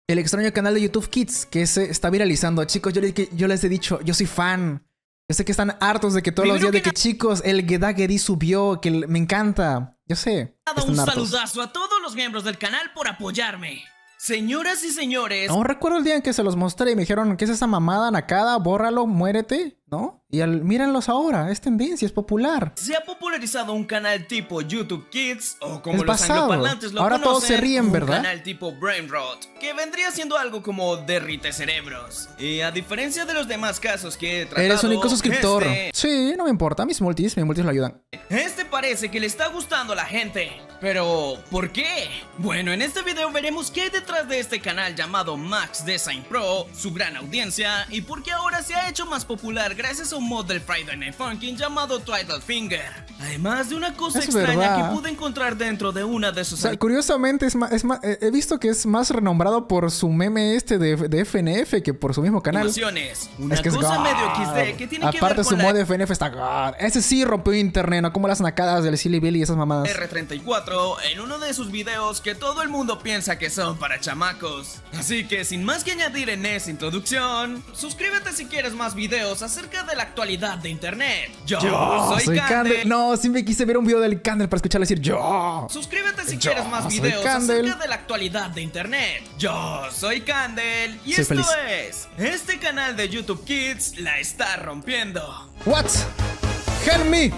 El extraño canal de YouTube Kids que se está viralizando. Chicos, yo les he dicho, yo soy fan. Yo sé que están hartos de que todos los días de que chicos, el Gedagedi subió, que me encanta. Yo sé. Un saludazo a todos los miembros del canal por apoyarme. Señoras y señores. Aún recuerdo el día en que se los mostré y me dijeron, ¿qué es esa mamada, Nakada? Bórralo, muérete, ¿no? Y mírenlos ahora, es tendencia, es popular. Se ha popularizado un canal tipo YouTube Kids, o como es los angloparlantes lo ahora conocen, todos se ríen, ¿verdad? Un canal tipo Brain Rot, que vendría siendo algo como derrite cerebros. Y a diferencia de los demás casos que he tratado, eres un único suscriptor. Sí, no me importa, mis multis lo ayudan. Este parece que le está gustando a la gente. Pero, ¿por qué? Bueno, en este video veremos qué hay detrás de este canal llamado Max Design Pro, su gran audiencia, y por qué ahora se ha hecho más popular gracias a un mod del Friday Night Funkin' llamado Twiddle Finger. Además de una cosa extraña que pude encontrar dentro de una de sus... Curiosamente, he visto que es más renombrado por su meme de FNF que por su mismo canal. Una cosa medio XD que tiene que ver con su mod de FNF está God. Ese sí rompió internet, no como las nacadas del Silly Billy y esas mamadas. R34 en uno de sus videos que todo el mundo piensa que son para chamacos. Así que sin más que añadir en esa introducción, suscríbete si quieres más videos acerca de la actualidad de internet. Yo soy Candel. No, siempre quise ver un video del Candel para escucharle decir yo. Suscríbete si quieres más videos acerca de la actualidad de internet. Yo soy Candel y esto es este canal de YouTube Kids la está rompiendo. What? Help me.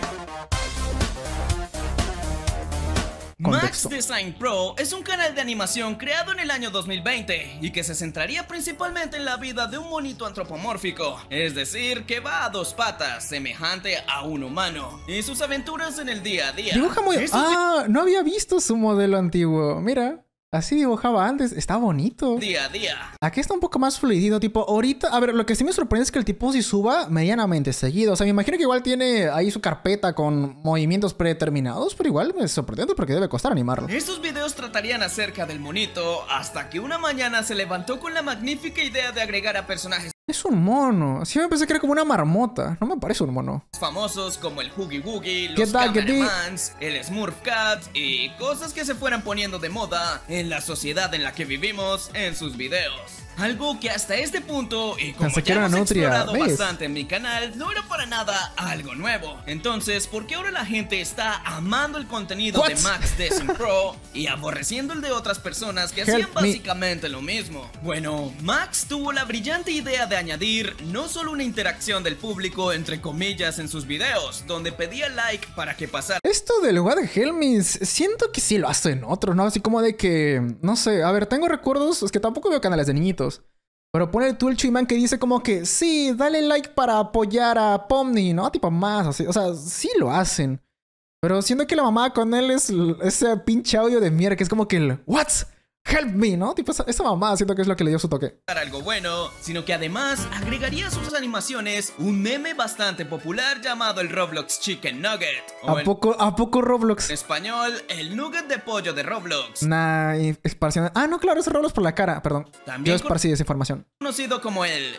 Max Design Pro es un canal de animación creado en el año 2020 y que se centraría principalmente en la vida de un monito antropomórfico, es decir, que va a dos patas, semejante a un humano, y sus aventuras en el día a día. Dibuja muy... no había visto su modelo antiguo, mira. Así dibujaba antes, está bonito. Día a día. Aquí está un poco más fluidido, tipo, ahorita... A ver, lo que sí me sorprende es que el tipo sí suba medianamente seguido. O sea, me imagino que igual tiene ahí su carpeta con movimientos predeterminados, pero igual me sorprende porque debe costar animarlo. Estos videos tratarían acerca del monito, hasta que una mañana se levantó con la magnífica idea de agregar a personajes. Es un mono. Sí me pensé que era como una marmota. No me parece un mono. Famosos como el Huggy Wuggy, los Cameramans, el Smurf Cat y cosas que se fueran poniendo de moda en la sociedad en la que vivimos en sus videos. Algo que hasta este punto, y como ya hemos explorado bastante en mi canal, no era para nada algo nuevo. Entonces, ¿por qué ahora la gente está amando el contenido de Max Design Pro y aborreciendo el de otras personas que hacían básicamente lo mismo? Bueno, Max tuvo la brillante idea de añadir no solo una interacción del público entre comillas en sus videos, donde pedía like para que pasara. Esto del lugar de Helmis, siento que sí lo hacen otros, ¿no? Así como de que, no sé, a ver, tengo recuerdos, es que tampoco veo canales de niñitos. Pero pone tú el Chuyman que dice como que sí, dale like para apoyar a Pomni, ¿no? Tipo más así. O sea, sí lo hacen. Pero siento que la mamá con él es ese pinche audio de mierda que es como que el what? Help me, ¿no? Tipo esa mamá siento que es lo que le dio su toque. Para algo bueno, sino que además agregaría a sus animaciones un meme bastante popular llamado el Roblox Chicken Nugget. ¿A poco Roblox? En español, el nugget de pollo de Roblox. Nah, esparciendo. Ah, no, claro, es Roblox por la cara, perdón. También yo esparcí esa información. Conocido como el...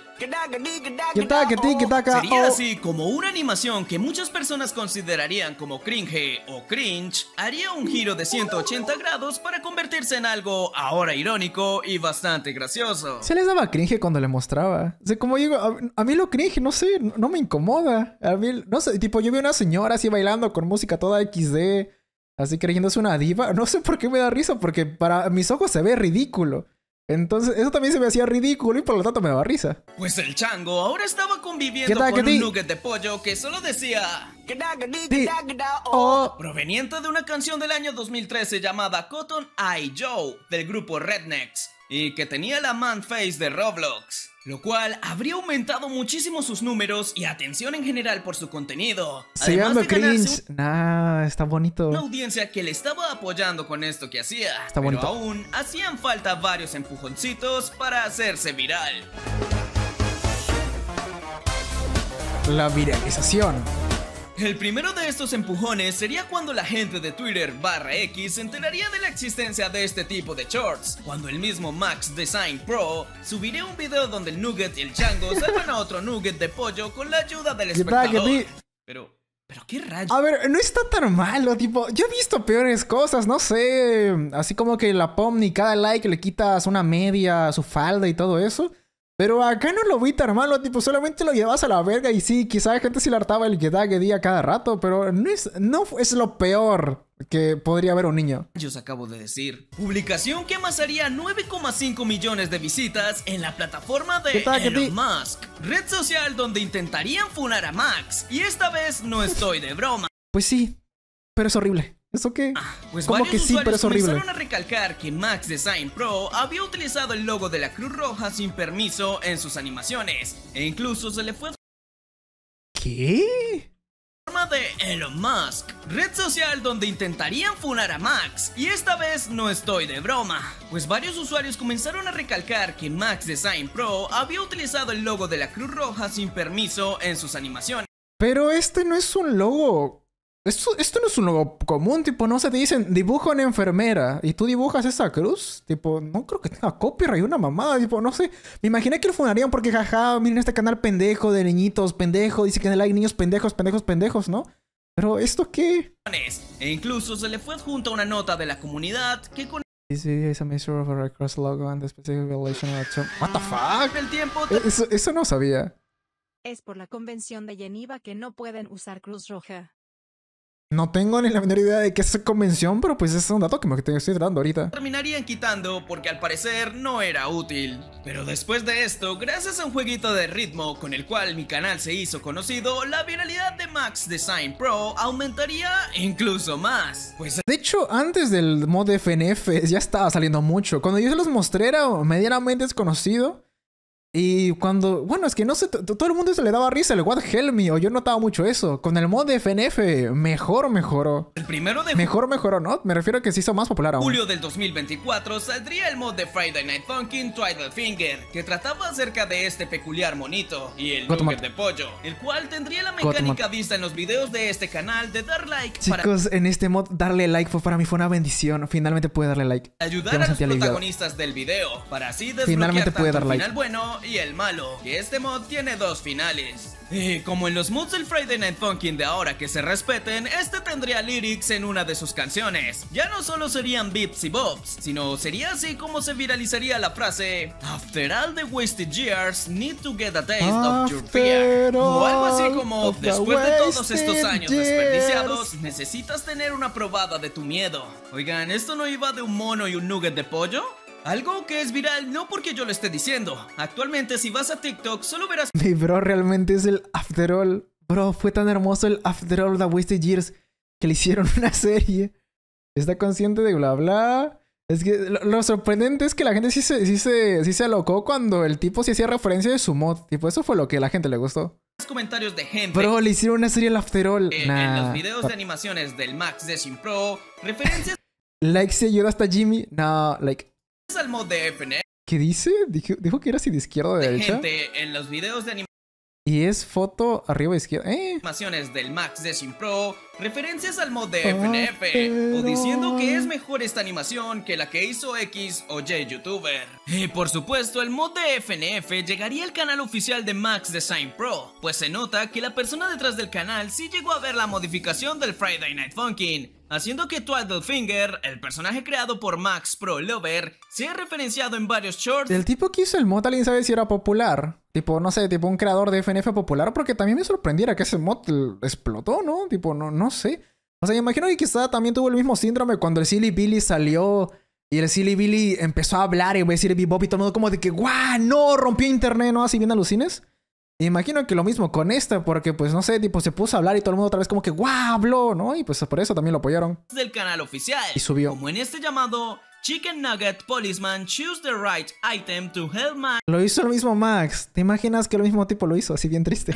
Sería así como una animación que muchas personas considerarían como cringe o cringe, haría un giro de 180 grados para convertirse en algo ahora irónico y bastante gracioso. Se les daba cringe cuando le mostraba. O sea, como digo, a mí lo cringe, no sé, no me incomoda. A mí, no sé, tipo, yo vi una señora así bailando con música toda XD, así creyéndose una diva. No sé por qué me da risa, porque para mis ojos se ve ridículo. Entonces, eso también se me hacía ridículo y por lo tanto me daba risa. Pues el chango ahora estaba conviviendo con un nugget de pollo que solo decía... proveniente de una canción del año 2013 llamada Cotton Eye Joe del grupo Rednecks y que tenía la man face de Roblox, lo cual habría aumentado muchísimo sus números y atención en general por su contenido. Se llama cringe. Nah, está bonito. Una audiencia que le estaba apoyando con esto que hacía. Está bonito. Pero aún hacían falta varios empujoncitos para hacerse viral. La viralización. El primero de estos empujones sería cuando la gente de Twitter /X se enteraría de la existencia de este tipo de shorts, cuando el mismo Max Design Pro subiría un video donde el nugget y el chango salvan a otro nugget de pollo con la ayuda del espectador. Pero qué rayos. A ver, no está tan malo, tipo, yo he visto peores cosas, no sé, así como que la Pomni cada like le quitas una media a su falda y todo eso. Pero acá no lo vi tan malo, tipo, solamente lo llevas a la verga y sí, quizá gente sí le hartaba el día cada rato, pero no es lo peor que podría haber un niño. Yo os acabo de decir. Publicación que amasaría 9,5 millones de visitas en la plataforma de Elon Musk. Red social donde intentarían funar a Max. Y esta vez no estoy de broma. Pues sí, pero es horrible. ¿Eso qué? Pues como que sí, pero es horrible. Comenzaron a recalcar que Max Design Pro había utilizado el logo de la Cruz Roja sin permiso en sus animaciones. E incluso se le fue... ¿Qué? De Elon Musk, red social donde intentarían funar a Max. Y esta vez no estoy de broma, pues varios usuarios comenzaron a recalcar que Max Design Pro había utilizado el logo de la Cruz Roja sin permiso en sus animaciones. Pero este no es un logo. Esto no es un logo común, tipo, no sé, te dicen dibujo una enfermera y tú dibujas esa cruz, tipo, no creo que tenga copyright, una mamada, tipo, no sé. Me imaginé que lo funarían porque, jaja, miren este canal pendejo de niñitos, pendejo, dice que hay niños pendejos, ¿no? Pero, ¿esto qué? E incluso se le fue adjunta una nota de la comunidad que con... This video is a measure of a Red Cross logo and the specific violation of a term. What the fuck? El tiempo... Eso no sabía. Es por la Convención de Geneva que no pueden usar Cruz Roja. No tengo ni la menor idea de qué es esa convención, pero pues es un dato que me estoy dando ahorita. Terminarían quitando porque al parecer no era útil. Pero después de esto, gracias a un jueguito de ritmo con el cual mi canal se hizo conocido, la viralidad de Max Design Pro aumentaría incluso más. Pues de hecho, antes del mod FNF ya estaba saliendo mucho. Cuando yo se los mostré era medianamente desconocido. Y cuando... Bueno, es que no sé... Todo el mundo se le daba risa el What Help Me. O yo notaba mucho eso. Con el mod de FNF mejoró. El primero de... Mejoró, ¿no? Me refiero a que se hizo más popular aún. Julio del 2024 saldría el mod de Friday Night Funkin' Twiddle Finger, que trataba acerca de este peculiar monito y el nugget de pollo, el cual tendría la mecánica vista en los videos de este canal de dar like. Chicos, en este mod darle like para mí fue una bendición. Finalmente pude darle like. Ayudar a los protagonistas del video para así desbloquear tanto el final bueno y el malo. Y este mod tiene dos finales. Como en los mods del Friday Night Funkin' de ahora que se respeten, este tendría lyrics en una de sus canciones. Ya no solo serían beeps y bobs, sino sería así como se viralizaría la frase After all the wasted years, need to get a taste of your fear. O algo así como después de todos estos años desperdiciados, necesitas tener una probada de tu miedo. Oigan, ¿esto no iba de un mono y un nugget de pollo? Algo que es viral no porque yo lo esté diciendo. Actualmente si vas a TikTok solo verás... Mi bro realmente es el After All. Bro, fue tan hermoso el After All The Wasted Years que le hicieron una serie. Está consciente de bla bla. Es que lo sorprendente es que la gente sí se alocó cuando el tipo sí hacía referencia de su mod. Tipo, eso fue lo que a la gente le gustó. Comentarios de gente. Bro, le hicieron una serie al After All. En los videos de animaciones del Max Design Pro, referencias... Like se ayuda hasta Jimmy. No, like... al mod de FNF. ¿Qué dice? Dijo que era así de izquierda o de derecha. Gente en los videos de y es foto arriba a izquierda. Animaciones del Max Design Pro, referencias al mod de FNF, o diciendo que es mejor esta animación que la que hizo X o Y youtuber. Y por supuesto, el mod de FNF llegaría al canal oficial de Max Design Pro, pues se nota que la persona detrás del canal sí llegó a ver la modificación del Friday Night Funkin', haciendo que Twiddle Finger, el personaje creado por Max Pro Lover, sea referenciado en varios shorts. El tipo que hizo el mod, ¿alguien sabe si era popular? Tipo, no sé, tipo un creador de FNF popular, porque también me sorprendiera que ese mod explotó, ¿no? Tipo, no sé. O sea, imagino que quizá también tuvo el mismo síndrome cuando el Silly Billy salió y el Silly Billy empezó a hablar y voy a decir Bebop y todo el mundo como de que ¡guau! ¡No! Rompió internet, ¿no? Así bien alucines. Imagino que lo mismo con esta, porque pues no sé, tipo se puso a hablar y todo el mundo otra vez como que ¡guau! Habló, ¿no? Y pues por eso también lo apoyaron. Del canal oficial. Y subió. Como en este llamado Chicken Nugget Policeman Choose the Right Item to Help Max. Lo hizo el mismo Max. ¿Te imaginas que el mismo tipo lo hizo? Así bien triste.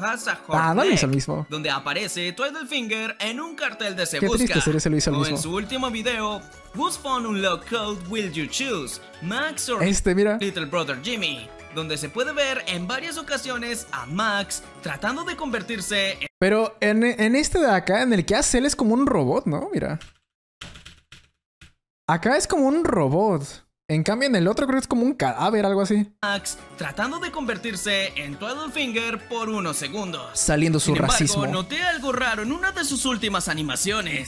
No lo hizo el mismo. Donde aparece Twiddle Finger en un cartel de Se Qué Busca. Triste sería si lo hizo el mismo. En su último video, Whose Phone Unlock Code Will You Choose? Max or mira. Little Brother Jimmy. Donde se puede ver en varias ocasiones a Max tratando de convertirse en... Pero en este de acá, en el que hace él es como un robot, ¿no? Mira. Acá es como un robot. En cambio, en el otro creo que es como un cadáver, algo así. Max tratando de convertirse en Littlefinger por unos segundos. Saliendo su racismo. Sin embargo, noté algo raro en una de sus últimas animaciones.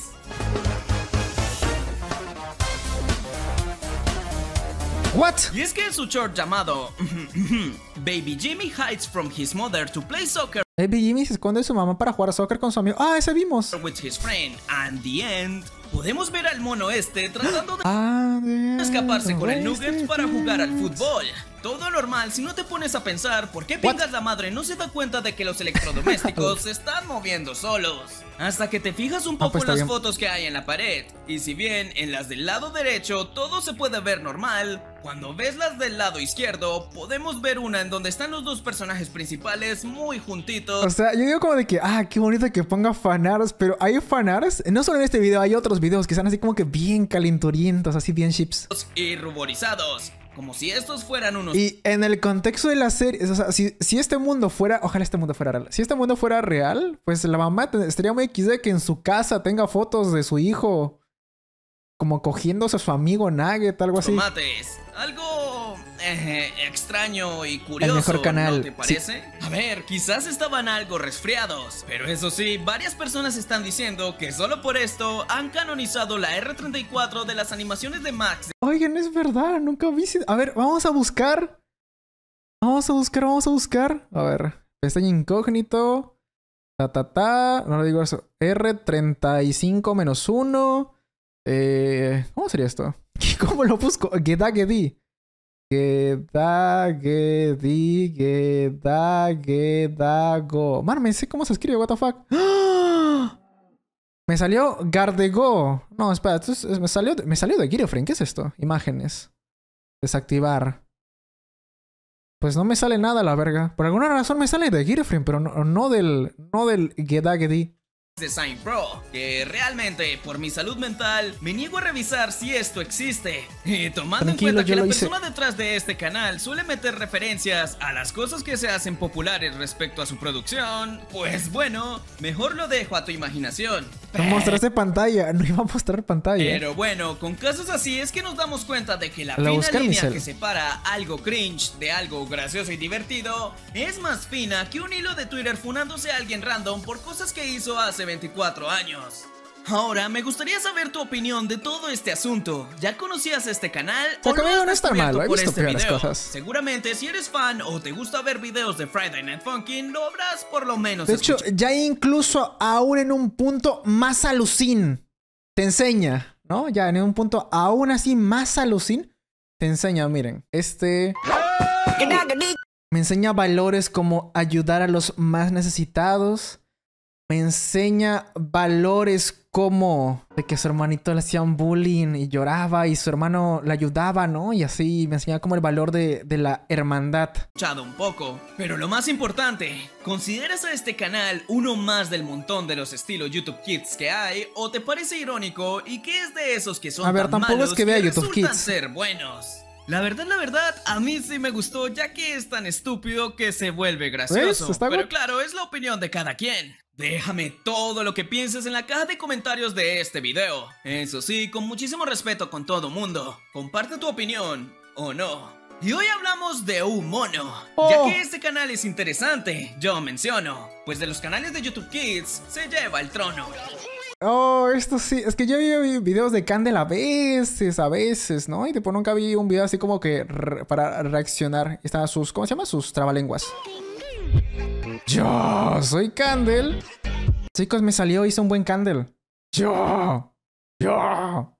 What? Y es que en su short llamado Baby Jimmy hides from his mother to play soccer Baby Jimmy se esconde de su mamá para jugar a soccer con su amigo. ¡Ah, ese vimos! with his friend. And the end, podemos ver al mono tratando de escaparse con el Nuggets para jugar al fútbol. Todo normal si no te pones a pensar por qué pingas la madre no se da cuenta de que los electrodomésticos se están moviendo solos. Hasta que te fijas un poco en las fotos que hay en la pared. Y si bien en las del lado derecho todo se puede ver normal, cuando ves las del lado izquierdo podemos ver una en donde están los dos personajes principales muy juntitos. O sea, yo digo como de que, qué bonito que ponga fanarts, pero hay fanarts, no solo en este video, hay otros videos que están así como que bien calenturientos, así bien chips. Y ruborizados. Como si estos fueran unos... Y en el contexto de la serie, o sea, si este mundo fuera... Ojalá este mundo fuera real. Si este mundo fuera real, pues la mamá estaría muy XD que en su casa tenga fotos de su hijo como cogiéndose a su amigo Nugget, algo así. Tomates. Algo extraño y curioso, el mejor canal, ¿no te parece? Sí. A ver, quizás estaban algo resfriados, pero eso sí, varias personas están diciendo que solo por esto han canonizado la R34 de las animaciones de Max. Oigan, es verdad, nunca vi... A ver, vamos a buscar. Vamos a buscar. A ver, pestaña incógnito. No lo digo eso. R35-1. ¿Cómo sería esto? ¿Cómo lo busco? Gedagedi. Gedago. Man, me sé cómo se escribe, what the fuck. ¡Ah! Me salió Gardego. No, espera, me salió de Girlfriend. ¿Qué es esto? Imágenes. Desactivar. Pues no me sale nada, la verga. Por alguna razón me sale de Girlfriend, pero no del Gedagedi. Design Pro, que realmente por mi salud mental me niego a revisar si esto existe. Y tomando en cuenta que la persona detrás de este canal suele meter referencias a las cosas que se hacen populares respecto a su producción, pues bueno, mejor lo dejo a tu imaginación. No mostraste pantalla, no iba a mostrar pantalla. Pero bueno, con casos así es que nos damos cuenta de que la fina línea que separa algo cringe de algo gracioso y divertido es más fina que un hilo de Twitter funándose a alguien random por cosas que hizo hace 24 años. Ahora, me gustaría saber tu opinión de todo este asunto. ¿Ya conocías este canal? O conmigo no está malo, he visto peores cosas. Seguramente si eres fan o te gusta ver videos de Friday Night Funkin', lo habrás por lo menos de hecho, ya incluso aún en un punto más alucin te enseña, ¿no? Ya en un punto aún así más alucin te enseña, miren, me enseña valores como ayudar a los más necesitados. Me enseña valores como de que su hermanito le hacían bullying y lloraba y su hermano le ayudaba, ¿no? Y así me enseña como el valor de la hermandad. Escuchado un poco, pero lo más importante, ¿consideras a este canal uno más del montón de los estilos YouTube Kids que hay? ¿O te parece irónico y que es de esos que son tan malos que YouTube Kids ser buenos? La verdad, a mí sí me gustó, ya que es tan estúpido que se vuelve gracioso. Pero claro, es la opinión de cada quien. Déjame todo lo que pienses en la caja de comentarios de este video. Eso sí, con muchísimo respeto con todo mundo. Comparte tu opinión, o no. Y hoy hablamos de un mono. Ya que este canal es interesante, yo menciono, pues de los canales de YouTube Kids se lleva el trono. Oh, esto sí, es que yo vi videos de Candel a veces, ¿no? Y después nunca vi un video así como que para reaccionar. Estaban sus, ¿cómo se llama? Sus trabalenguas. Yo soy Candel. Chicos, me salió, hice un buen Candel. Yo.